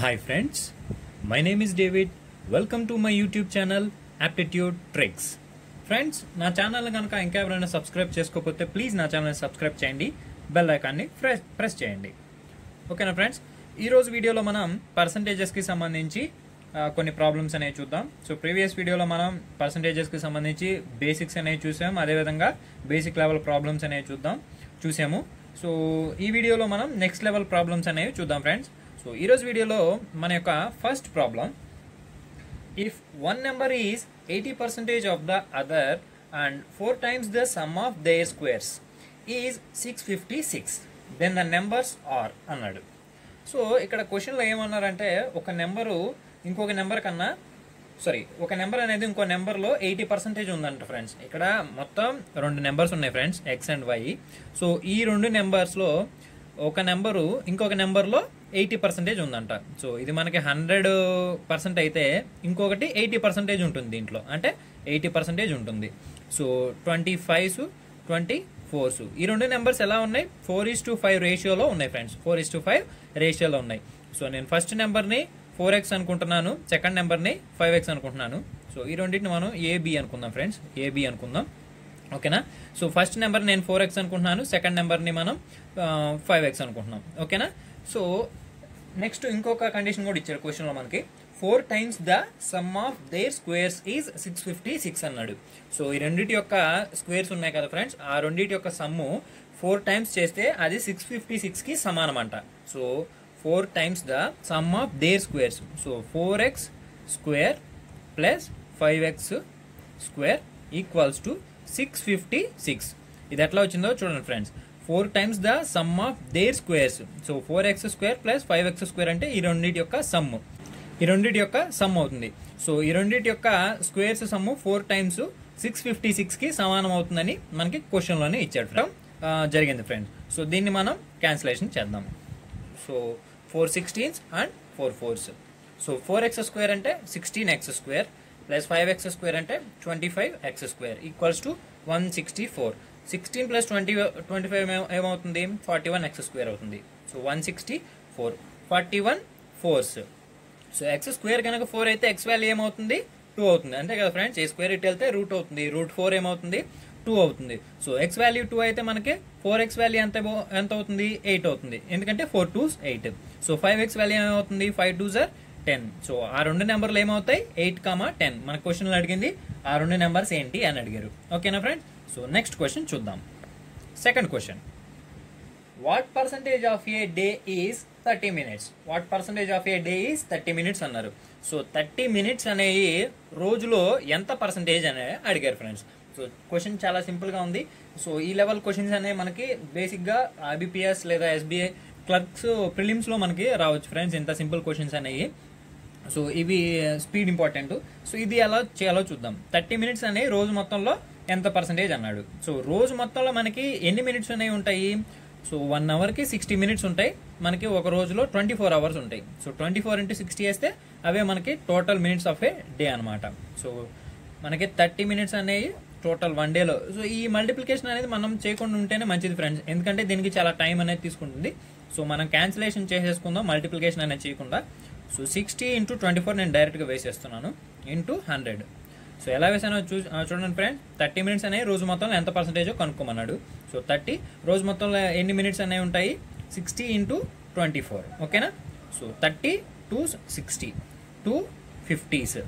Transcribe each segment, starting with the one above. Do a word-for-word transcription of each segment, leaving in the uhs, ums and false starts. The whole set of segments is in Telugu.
Hi friends, my name is David. Welcome to my YouTube channel Aptitude Tricks. Friends, నా ఛానల్ కనుక ఇంకా ఎవరైనా సబ్స్క్రైబ్ చేసుకోకపోతే ప్లీజ్ నా ఛానల్ సబ్స్క్రైబ్ చేయండి, బెల్ ఐకాన్ని ప్రెస్ ప్రెస్ చేయండి. ఓకేనా ఫ్రెండ్స్, ఈరోజు వీడియోలో మనం పర్సంటేజెస్కి సంబంధించి కొన్ని ప్రాబ్లమ్స్ అనేవి చూద్దాం. సో ప్రీవియస్ వీడియోలో మనం పర్సంటేజెస్కి సంబంధించి బేసిక్స్ అనేవి చూసాం, అదేవిధంగా బేసిక్ లెవెల్ ప్రాబ్లమ్స్ అనేవి చూద్దాం చూసాము. సో ఈ వీడియోలో మనం నెక్స్ట్ లెవెల్ ప్రాబ్లమ్స్ అనేవి చూద్దాం ఫ్రెండ్స్. సో ఈరోజు వీడియోలో మన యొక్క first problem, if one number is eighty percent of the other and four times the sum of their squares is six hundred fifty-six, then the numbers are అన్నాడు. సో ఇక్కడ క్వశ్చన్లో ఏమన్నారంటే, ఒక నెంబరు ఇంకొక నెంబర్ కన్నా సారీ ఒక నెంబర్ అనేది ఇంకో నెంబర్లో ఎయిటీ పర్సెంటేజ్ ఉందంట ఫ్రెండ్స్. ఇక్కడ మొత్తం రెండు నెంబర్స్ ఉన్నాయి friends, X and Y. So ఈ రెండు నెంబర్స్లో ఒక నెంబరు ఇంకొక నెంబర్లో ఎయిటీ పర్సెంటేజ్ ఉందంట. సో ఇది మనకి హండ్రెడ్ పర్సెంట్ అయితే ఇంకొకటి ఎయిటీ పర్సెంటేజ్ ఉంటుంది దీంట్లో, అంటే ఎయిటీ పర్సెంటేజ్ ఉంటుంది. So twenty fives twenty fours ఈ రెండు నెంబర్స్ ఎలా ఉన్నాయి, ఫోర్ ఈస్ టు ఫైవ్ రేషియోలో ఉన్నాయి friends, four is two five రేషియోలో ఉన్నాయి. సో నేను ఫస్ట్ నెంబర్ని ఫోర్ ఎక్స్ అనుకుంటున్నాను, సెకండ్ నెంబర్ని ఫైవ్ ఎక్స్ అనుకుంటున్నాను. సో ఈ రెండింటిని మనం ఏబి అనుకుందాం ఫ్రెండ్స్, ఏబి అనుకుందాం. ఓకేనా. సో ఫస్ట్ నెంబర్ నేను ఫోర్ ఎక్స్ అనుకుంటున్నాను, సెకండ్ నెంబర్ని మనం ఫైవ్ ఎక్స్ అనుకుంటున్నాం. ఓకేనా. సో నెక్స్ట్ ఇంకొక కండిషన్ కూడా ఇచ్చారు క్వశ్చన్లో మనకి, four times the sum of their squares is six fifty six అన్నాడు. సో ఈ రెండింటి యొక్క స్క్వేర్స్ ఉన్నాయి కదా ఫ్రెండ్స్, ఆ రెండింటి యొక్క సమ్ము ఫోర్ టైమ్స్ చేస్తే అది సిక్స్ ఫిఫ్టీ సిక్స్కి సమానం అంట. So four times the sum of their squares, so four X square plus five X square equals to six fifty six. ఇది ఎట్లా వచ్చిందో చూడండి friends, four times the sum of their squares. So four X square plus five X square అంటే ఈ రెండింటి యొక్క సమ్, ఈ రెండింటి యొక్క సమ్ అవుతుంది. సో ఈ రెండింటి యొక్క squares sum four times six fifty సిక్స్కి సమానం అవుతుందని మనకి క్వశ్చన్లోనే ఇచ్చాడు జరిగింది ఫ్రెండ్స్. సో దీన్ని మనం క్యాన్సిలేషన్ చేద్దాం. So four sixteens and four fours. So four X square అంటే sixteen X square plus five X square అంటే twenty five X square equals to one sixty four. Sixteen plus twenty twenty five ఏమవుతుంది, ఫార్టీ వన్ ఎక్స్ స్క్వేర్ అవుతుంది. So one sixty four, forty one fours. So X square కనుక ఫోర్ అయితే ఎక్స్ వాల్యూ ఏమవుతుంది, టూ అవుతుంది అంతే కదా ఫ్రెండ్స్. ఏ స్క్వేర్ ఇట్ వెళ్తే రూట్ అవుతుంది, రూట్ ఫోర్ ఏమవుతుంది, టూ అవుతుంది. సో ఎక్స్ వాల్యూ టూ అయితే మనకి ఫోర్ ఎక్స్ వాల్యూ ఎంత ఎంత అవుతుంది, ఎయిట్ అవుతుంది, ఎందుకంటే four twos eight. So five X value ఏమవుతుంది, ఫైవ్ టూ జర్ టెన్. సో ఆ రెండు నెంబర్లు ఏమవుతాయి, ఎయిట్ కామా టెన్. మన క్వశ్చన్లో అడిగింది ఆ రెండు నెంబర్స్ ఏంటి అని అడిగారు. ఓకేనా ఫ్రెండ్స్. సో నెక్స్ట్ క్వశ్చన్ చూద్దాం. Second question, what percentage of a day is thirty minutes. What percentage of a day is thirty minutes అన్నారు. సో థర్టీ మినిట్స్ అనేవి రోజులో ఎంత పర్సంటేజ్ అనేది అడిగారు ఫ్రెండ్స్. సో క్వశ్చన్ చాలా సింపుల్గా ఉంది. సో ఈ లెవెల్ క్వశ్చన్స్ అనేవి మనకి బేసిక్గా ఐబిపిఎస్ లేదా ఎస్బీఐ క్లర్క్స్ ప్రిలిమ్స్లో మనకి రావచ్చు ఫ్రెండ్స్, ఇంత సింపుల్ క్వశ్చన్స్ అనేవి. సో ఇవి స్పీడ్ ఇంపార్టెంట్. సో ఇది ఎలా చేయాలో చూద్దాం. థర్టీ మినిట్స్ అనేవి రోజు మొత్తంలో ఎంత పర్సంటేజ్ అన్నాడు. సో రోజు మొత్తంలో మనకి ఎన్ని మినిట్స్ అనేవి ఉంటాయి, సో వన్ అవర్కి సిక్స్టీ మినిట్స్ ఉంటాయి మనకి, ఒక రోజులో ట్వంటీ ఫోర్ అవర్స్ ఉంటాయి. So twenty four into sixty వేస్తే అవే మనకి total minutes of a day అనమాట. సో మనకి థర్టీ మినిట్స్ అనేవి టోటల్ వన్ డేలో. సో ఈ మల్టిప్లికేషన్ అనేది మనం చేయకుండా ఉంటేనే మంచిది ఫ్రెండ్స్, ఎందుకంటే దీనికి చాలా టైం అనేది తీసుకుంటుంది. సో మనం క్యాన్సిలేషన్ చేసేసుకుందాం మల్టిప్లికేషన్ అనేది చేయకుండా. So sixty into twenty four నేను డైరెక్ట్గా వేసేస్తున్నాను ఇంటూ హండ్రెడ్. సో ఎలా వేసానో చూ చూడండి ఫ్రెండ్స్, థర్టీ మినిట్స్ అనేవి రోజు మొత్తంలో ఎంత పర్సెంటేజో కనుక్కోమన్నాడు. సో థర్టీ రోజు మొత్తంలో ఎన్ని మినిట్స్ అనేవి ఉంటాయి, సిక్స్టీ ఇంటూ ట్వంటీ ఫోర్. ఓకేనా. So thirty two sixty, two fifties,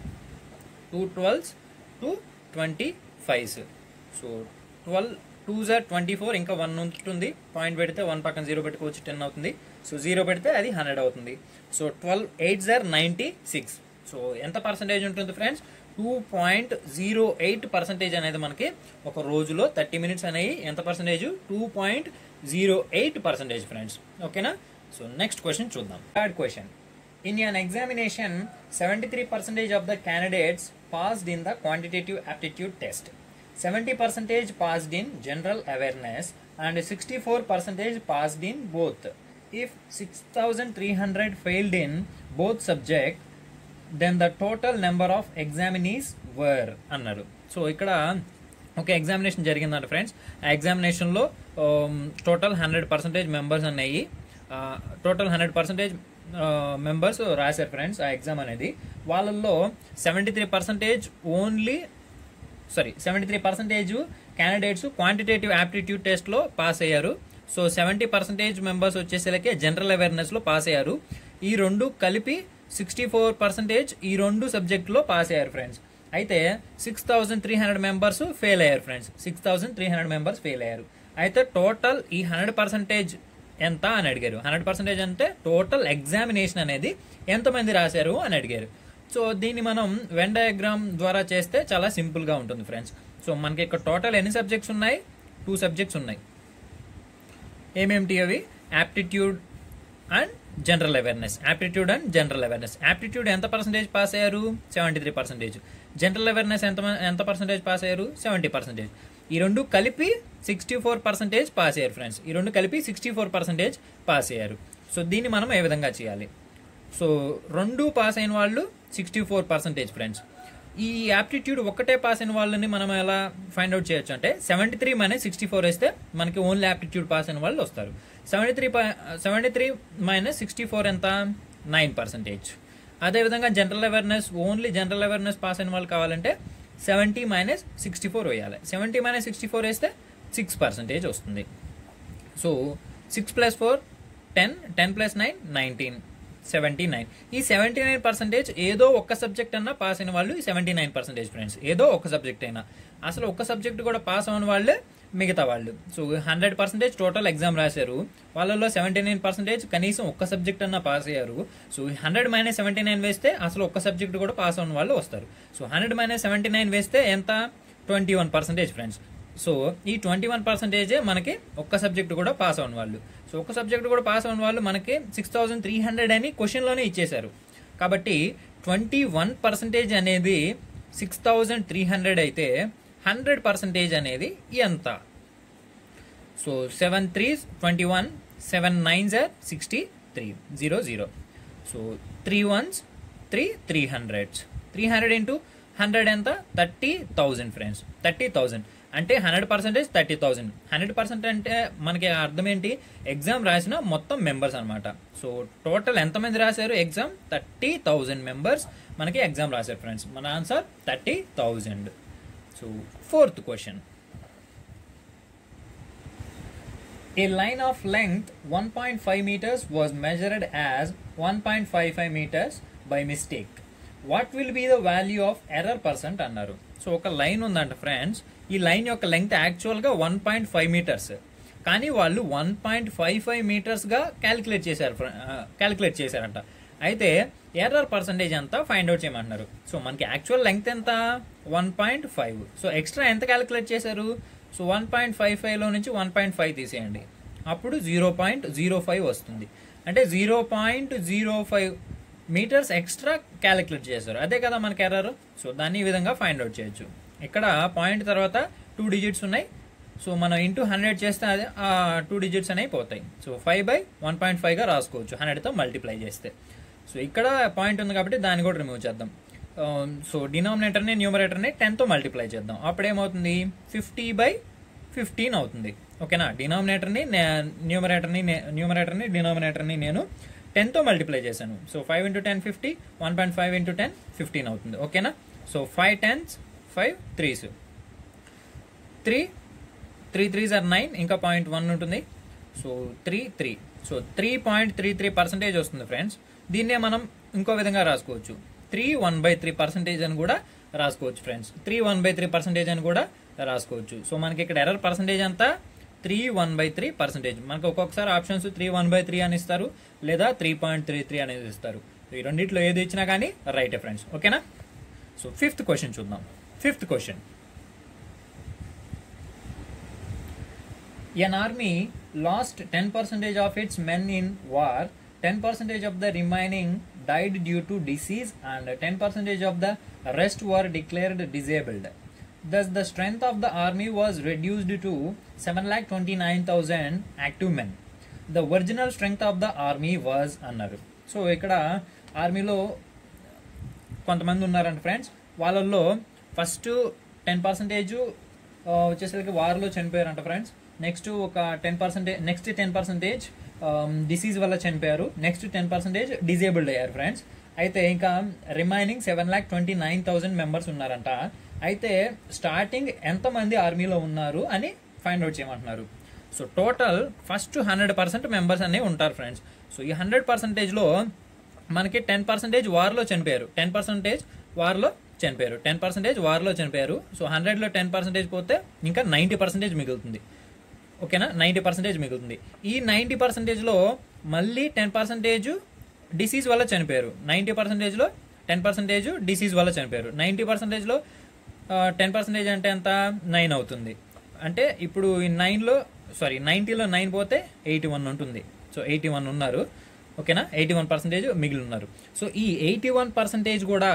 two twelves, two twenty fives. So twelve two జార్ ట్వంటీ ఫోర్, ఇంకా వన్ ఉంటుంది, పాయింట్ పెడితే వన్ పక్కన జీరో పెట్టుకోవచ్చు, టెన్ అవుతుంది. సో జీరో పెడితే అది హండ్రెడ్ అవుతుంది. సో ట్వెల్వ్ ఎయిట్ జార్ నైంటీ సిక్స్. సో ఎంత పర్సంటేజ్ ఉంటుంది friends, two point zero eight percentage అనేది మనకి ఒక రోజులో థర్టీ మినిట్స్ అనేవి ఎంత percentage, two point zero eight percentage friends. ఓకేనా. సో నెక్స్ట్ క్వశ్చన్ చూద్దాం. Third question, in an examination seventy-three percent of the candidates passed in the quantitative aptitude test, seventy percent passed in general awareness and sixty-four percent passed in both. If six thousand three hundred failed in both subjects, then the total number of examinees were అన్నారు. సో ఇక్కడ ఒక ఎగ్జామినేషన్ జరిగిందంట ఫ్రెండ్స్. ఆ ఎగ్జామినేషన్లో టోటల్ హండ్రెడ్ పర్సెంటేజ్ మెంబర్స్ అన్నాయి, టోటల్ హండ్రెడ్ పర్సెంటేజ్ మెంబర్స్ రాశారు ఫ్రెండ్స్ ఆ ఎగ్జామ్ అనేది. వాళ్ళల్లో seventy three percentage only sorry seventy three percentage candidates quantitative aptitude టెస్ట్లో పాస్ అయ్యారు. సో సెవెంటీ పర్సెంటేజ్ మెంబర్స్ వచ్చేసరికి జనరల్ అవేర్నెస్లో పాస్ అయ్యారు. ఈ రెండు కలిపి సిక్స్టీ ఫోర్ పర్సెంటేజ్ ఈ రెండు సబ్జెక్టులో పాస్ అయ్యారు ఫ్రెండ్స్. అయితే six thousand three hundred members fail అయ్యారు friends. Six thousand three hundred members fail అయ్యారు. అయితే టోటల్ ఈ హండ్రెడ్ పర్సెంటేజ్ ఎంత అని అడిగారు. హండ్రెడ్ పర్సెంటేజ్ అంటే టోటల్ ఎగ్జామినేషన్ అనేది ఎంతమంది రాశారు అని అడిగారు. సో దీన్ని మనం వెన్ డయాగ్రామ్ ద్వారా చేస్తే చాలా సింపుల్గా ఉంటుంది ఫ్రెండ్స్. సో మనకి ఇక్కడ టోటల్ ఎన్ని సబ్జెక్ట్స్ ఉన్నాయి? టూ సబ్జెక్ట్స్ ఉన్నాయి. ఏమేమిటి అవి? Aptitude and general awareness. Aptitude and general awareness. Aptitude ఎంత పర్సెంటేజ్ పాస్ అయ్యారు? Seventy three percentage. General awareness ఎంత ఎంత పర్సెంటేజ్ పాస్ అయ్యారు? Seventy percentage. ఈ రెండు కలిపి సిక్స్టీ ఫోర్ పర్సెంటేజ్ పాస్ అయ్యారు ఫ్రెండ్స్. ఈ రెండు కలిపి సిక్స్టీ ఫోర్ పర్సెంటేజ్ పాస్ అయ్యారు. సో దీన్ని మనం ఏ విధంగా చేయాలి? సో రెండు పాస్ అయిన వాళ్ళు సిక్స్టీ ఫోర్ పర్సెంటేజ్ ఫ్రెండ్స్. ఈ యాప్టిట్యూడ్ ఒక్కటే పాస్ అయిన వాళ్ళని మనం ఎలా ఫైండ్ అవుట్ చేయొచ్చు అంటే seventy three minus sixty four వేస్తే మనకి ఓన్లీ యాప్టిట్యూడ్ పాస్ అయిన వాళ్ళు వస్తారు. Seventy three seventy three minus sixty four ఎంత? Nine percentage. అదేవిధంగా general awareness only general awareness pass అయిన వాళ్ళు కావాలంటే సెవెంటీ మైనస్ సిక్స్టీ ఫోర్ వేయాలి. సెవెంటీ మైనస్ సిక్స్టీ ఫోర్ వేస్తే సిక్స్ పర్సెంటేజ్ వస్తుంది. So six plus four ten, ten plus nine nineteen, seventy nine. ఈ సెవెంటీ నైన్ పర్సెంటేజ్ ఏదో ఒక్క సబ్జెక్ట్ అన్నా పాస్ అయిన వాళ్ళు ఈ సెవెంటీ నైన్ పర్సెంటేజ్ ఫ్రెండ్స్. ఏదో ఒక్క సబ్జెక్ట్ అయినా, అసలు ఒక్క సబ్జెక్ట్ కూడా పాస్ అయిన వాళ్ళే మిగతా వాళ్ళు. So hundred percentage total exam రాశారు, వాళ్ళలో సెవెంటీ నైన్ పర్సెంటేజ్ కనీసం ఒక్క సబ్జెక్ట్ అన్నా పాస్ అయ్యారు. So hundred minus seventy nine వేస్తే అసలు ఒక్క సబ్జెక్ట్ కూడా పాస్ అయిన వాళ్ళు వస్తారు. So hundred minus seventy nine వేస్తే ఎంత? Twenty one percentage friends. So ఈ ట్వంటీ వన్ పర్సెంటేజే మనకి ఒక్క సబ్జెక్ట్ కూడా పాస్ అయిన వాళ్ళు. సో ఒక్క సబ్జెక్ట్ కూడా పాస్ అయిన వాళ్ళు మనకి సిక్స్ థౌసండ్ త్రీ హండ్రెడ్ అని క్వశ్చన్లోనే ఇచ్చేశారు. కాబట్టి ట్వంటీ వన్ పర్సెంటేజ్ అనేది సిక్స్ థౌసండ్ త్రీ హండ్రెడ్ అయితే హండ్రెడ్ పర్సెంటేజ్ అనేది ఎంత? So seven threes twenty one, seven nines are sixty three, zero zero. So three ones three, three hundreds. Three hundred into hundred ఎంత? Thirty thousand friends. Thirty thousand అంటే hundred percentage thirty thousand. Hundred percent అంటే మనకి అర్థం ఏంటి? ఎగ్జామ్ రాసిన మొత్తం మెంబర్స్ అనమాట. సో టోటల్ ఎంతమంది రాశారు ఎగ్జామ్? థర్టీ థౌజండ్ మెంబర్స్ మనకి ఎగ్జామ్ రాశారు ఫ్రెండ్స్. మన answer thirty thousand. So fourth question. A line of length one point five meters was measured as one point five five meters by mistake. What will be the value of error percent అన్నారు. సో ఒక లైన్ ఉందంట ఫ్రెండ్స్. ఈ లైన్ యొక్క లెంగ్త్ యాక్చువల్గా వన్ పాయింట్ ఫైవ్ మీటర్స్, కానీ వాళ్ళు వన్ పాయింట్ ఫైవ్ ఫైవ్ మీటర్స్గా క్యాలిక్యులేట్ చేశారు క్యాలిక్యులేట్ చేశారంట. అయితే ఎర్రర్ పర్సంటేజ్ అంతా ఫైండ్ అవుట్ చేయమంటున్నారు. సో మనకి యాక్చువల్ లెంగ్త్ ఎంత? One point five. So extra ఎంత క్యాలిక్యులేట్ చేశారు? సో వన్ పాయింట్ ఫైవ్ ఫైవ్లో నుంచి వన్ పాయింట్ ఫైవ్ తీసేయండి, అప్పుడు జీరో పాయింట్ జీరో ఫైవ్ వస్తుంది. అంటే zero point zero five metres extra calculate చేశారు. అదే కదా మనకి ఎర్రర్. సో దాన్ని ఈ విధంగా ఫైండ్ అవుట్ చేయొచ్చు. ఇక్కడ పాయింట్ తర్వాత టూ డిజిట్స్ ఉన్నాయి. సో మనం ఇంటూ హండ్రెడ్ చేస్తే అదే ఆ టూ డిజిట్స్ అనేవి పోతాయి. So five by one point ఫైవ్గా రాసుకోవచ్చు హండ్రెడ్తో మల్టిప్లై చేస్తే. సో ఇక్కడ పాయింట్ ఉంది కాబట్టి దాన్ని కూడా రిమూవ్ చేద్దాం. సో డినామినేటర్ని న్యూమరేటర్ని టెన్తో మల్టిప్లై చేద్దాం. అప్పుడేమవుతుంది? ఫిఫ్టీ బై ఫిఫ్టీన్ అవుతుంది. ఓకేనా? డినామినేటర్ని న్యూమరేటర్ని న్యూమరేటర్ని డినామినేటర్ని నేను టెన్తో మల్టిప్లై చేశాను. So five into ten fifty, one point five into ten fifteen అవుతుంది. ఓకేనా? So five tens, five threes, three three threes are nine, ఇంకా పాయింట్ వన్ ఉంటుంది. So three three so three point three three percentage వస్తుంది ఫ్రెండ్స్. దీన్నే మనం ఇంకో విధంగా రాసుకోవచ్చు. Three one by three percentage అని కూడా రాసుకోవచ్చు friends. Three one by three percentage అని కూడా రాసుకోవచ్చు. సో మనకి ఇక్కడ ఎర్రర్ పర్సెంటేజ్ అంతా three one by three percentage. మనకు ఒక్కొక్కసారి options three one by three అని ఇస్తారు, లేదా త్రీ పాయింట్ త్రీ త్రీ అనేది ఇస్తారు. ఈ రెండింటిలో ఏది ఇచ్చినా కానీ రైటే ఫ్రెండ్స్. ఓకేనా? సో ఫిఫ్త్ క్వశ్చన్ చూద్దాం. Fifth question. An army lost ten percent of its men in war, ten percent of the remaining died due to disease, and ten percent of the rest were declared disabled. Thus, the strength of the army was reduced to seven lakh twenty-nine thousand active men. The original strength of the army was అన్నారు. సో ఇక్కడ ఆర్మీలో కొంతమంది ఉన్నారంట ఫ్రెండ్స్. వాళ్ళల్లో ఫస్ట్ టెన్ పర్సెంటేజ్ వచ్చేసరికి వార్లో చనిపోయారంట ఫ్రెండ్స్. నెక్స్ట్ ఒక ten percentage next ten percentage disease వల్ల చనిపోయారు. నెక్స్ట్ టెన్ పర్సెంటేజ్ డిజేబుల్డ్ అయ్యారు ఫ్రెండ్స్. అయితే ఇంకా remaining seven lakh twenty nine thousand members ఉన్నారంట. అయితే స్టార్టింగ్ ఎంతమంది ఆర్మీలో ఉన్నారు అని ఫైండ్ అవుట్ చేయమంటున్నారు. So total first hundred percent members అనేవి ఉంటారు ఫ్రెండ్స్. సో ఈ హండ్రెడ్ పర్సెంటేజ్లో మనకి టెన్ పర్సెంటేజ్ వార్లో చనిపోయారు, టెన్ పర్సెంటేజ్ వార్లో చనిపోయారు, టెన్ పర్సెంటేజ్ వార్లో చనిపోయారు. సో హండ్రెడ్లో టెన్ పర్సెంటేజ్ పోతే ఇంకా నైంటీ పర్సెంటేజ్ మిగులుతుంది. ఓకేనా, నైంటీ పర్సెంటేజ్ మిగులుతుంది. ఈ నైంటీ పర్సెంటేజ్లో మళ్ళీ టెన్ పర్సెంటేజ్ డిసీజ్ వల్ల చనిపోయారు. నైంటీ పర్సెంటేజ్లో టెన్ పర్సెంటేజ్ డిసీజ్ వల్ల చనిపోయారు. నైంటీ పర్సెంటేజ్లో టెన్ పర్సెంటేజ్ అంటే ఎంత, నైన్ అవుతుంది. అంటే ఇప్పుడు ఈ నైన్లో సారీ నైంటీలో నైన్ పోతే ఎయిటీ వన్ ఉంటుంది. సో ఎయిటీ వన్ ఉన్నారు. ఓకేనా, ఎయిటీ వన్ పర్సెంటేజ్ మిగిలి ఉన్నారు. సో ఈ ఎయిటీ వన్ పర్సెంటేజ్ కూడా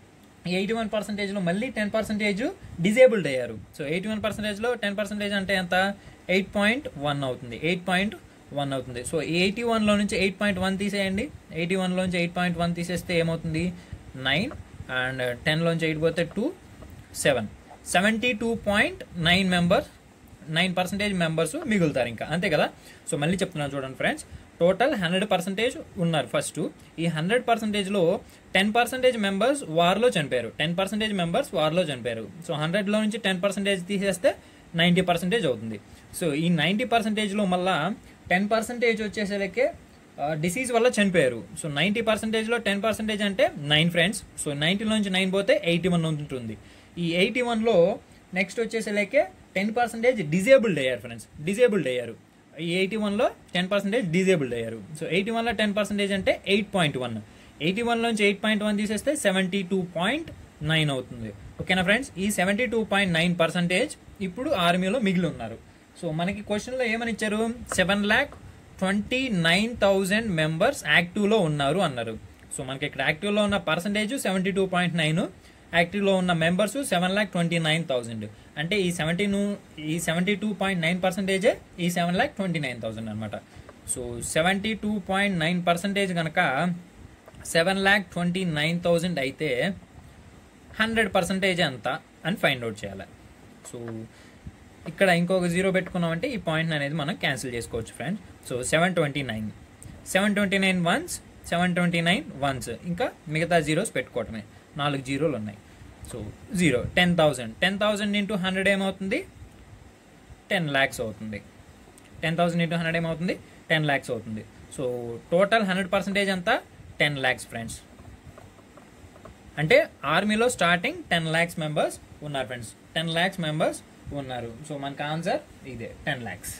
ఈ ఎయిటీ వన్ పర్సెంటేజ్లో మళ్ళీ టెన్ పర్సెంటేజ్ డిజేబుల్డ్ అయ్యారు. సో ఎయిటీ వన్ పర్సెంటేజ్లో టెన్ పర్సెంటేజ్ అంటే ఎంత, ఎయిట్ పాయింట్ వన్ అవుతుంది. ఎయిట్ పాయింట్ వన్ అవుతుంది. సో ఎయిటీ వన్లో నుంచి ఎయిట్ పాయింట్ వన్ తీసేయండి. ఎయిటీ వన్లో నుంచి ఎయిట్ పాయింట్ వన్ తీసేస్తే ఏమవుతుంది, నైన్. అండ్ టెన్లోంచి ఎయిట్ పోతే two, seven. Seventy two point nine members nine percentage members మిగులుతారు ఇంకా, అంతే కదా. సో మళ్ళీ చెప్తున్నాను చూడండి ఫ్రెండ్స్, టోటల్ హండ్రెడ్ పర్సెంటేజ్ ఉన్నారు ఫస్ట్. ఈ హండ్రెడ్ పర్సెంటేజ్లో టెన్ పర్సెంటేజ్ మెంబర్స్ వార్లో చనిపోయారు. టెన్ పర్సెంటేజ్ మెంబర్స్ వార్లో చనిపోయారు. సో హండ్రెడ్లో నుంచి టెన్ పర్సెంటేజ్ తీసేస్తే నైంటీ పర్సెంటేజ్ అవుతుంది. సో ఈ నైంటీ పర్సెంటేజ్లో మళ్ళా టెన్ పర్సెంటేజ్ వచ్చేసరికి డిసీజ్ వల్ల చనిపోయారు. సో నైంటీ పర్సెంటేజ్లో టెన్ పర్సెంటేజ్ అంటే నైన్ ఫ్రెండ్స్. సో నైంటీలో నుంచి నైన్ పోతే ఎయిటీ వన్ ఉంటుంది. ఈ ఎయిటీ వన్లో నెక్స్ట్ వచ్చేసరికి టెన్ పర్సెంటేజ్ డిజేబుల్డ్ అయ్యారు ఫ్రెండ్స్. డిజేబుల్డ్ అయ్యారు. ఈ ఎయిటీ వన్లో టెన్ పర్సెంటేజ్ డిజేబుల్డ్ అయ్యారు. సో ఎయిటీ వన్లో టెన్ పర్సెంటేజ్ అంటే ఎయిట్ పాయింట్ వన్. ఎయిటీ వన్లోంచి ఎయిట్ పాయింట్ వన్ తీసేస్తే సెవెంటీ టూ పాయింట్ నైన్ అవుతుంది. ఓకేనా ఫ్రెండ్స్, ఈ seventy two point nine percentage ఇప్పుడు ఆర్మీలో మిగిలి ఉన్నారు. సో మనకి క్వశ్చన్లో ఏమని ఇచ్చారు, seven lakh twenty nine thousand members యాక్టివ్లో ఉన్నారు అన్నారు. సో మనకి ఇక్కడ యాక్టివ్లో ఉన్న percentage seventy two point nine, యాక్టివ్లో ఉన్న members seven lakh twenty nine thousand. అంటే ఈ సెవెంటీ ఈ సెవెంటీ టూ పాయింట్ నైన్ పర్సెంటేజే ఈ seven lakh twenty nine thousand అనమాట. So seventy two point nine percentage కనుక seven lakh twenty nine thousand అయితే హండ్రెడ్ పర్సెంటేజ్ ఎంత అని ఫైండ్ అవుట్ చేయాలి. సో ఇక్కడ ఇంకొక జీరో పెట్టుకున్నామంటే ఈ పాయింట్ అనేది మనం క్యాన్సిల్ చేసుకోవచ్చు friends. So seven twenty nine seven twenty nine ones seven twenty nine ones ఇంకా మిగతా జీరోస్ పెట్టుకోవటమే. నాలుగు జీరోలు ఉన్నాయి. So zero ten thousand ten thousand into hundred ఏమవుతుంది, టెన్ ల్యాక్స్ అవుతుంది. టెన్ థౌసండ్ ఇంటూ హండ్రెడ్ ఏమవుతుంది, టెన్ ల్యాక్స్ అవుతుంది. సో టోటల్ హండ్రెడ్ పర్సెంటేజ్ అంతా టెన్ ల్యాక్స్ ఫ్రెండ్స్. అంటే ఆర్మీలో స్టార్టింగ్ టెన్ ల్యాక్స్ మెంబర్స్ ఉన్నారు ఫ్రెండ్స్. టెన్ ల్యాక్స్ మెంబర్స్ ఉన్నారు. సో మనకు ఆన్సర్ ఇదే, టెన్ ల్యాక్స్.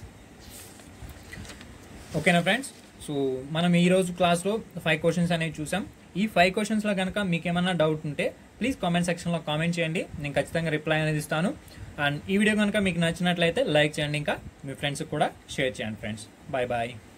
ఓకేనా ఫ్రెండ్స్, సో మనం ఈరోజు క్లాస్లో ఫైవ్ క్వశ్చన్స్ అనేవి చూసాం. ఈ ఫైవ్ క్వశ్చన్స్లో కనుక మీకు ఏమన్నా డౌట్ ఉంటే ప్లీజ్ కామెంట్ సెక్షన్లో కామెంట్ చేయండి, నేను ఖచ్చితంగా రిప్లై అనేది ఇస్తాను. అండ్ ఈ వీడియో కనుక మీకు నచ్చినట్లయితే లైక్ చేయండి, ఇంకా మీ ఫ్రెండ్స్కి కూడా షేర్ చేయండి ఫ్రెండ్స్. Bye bye.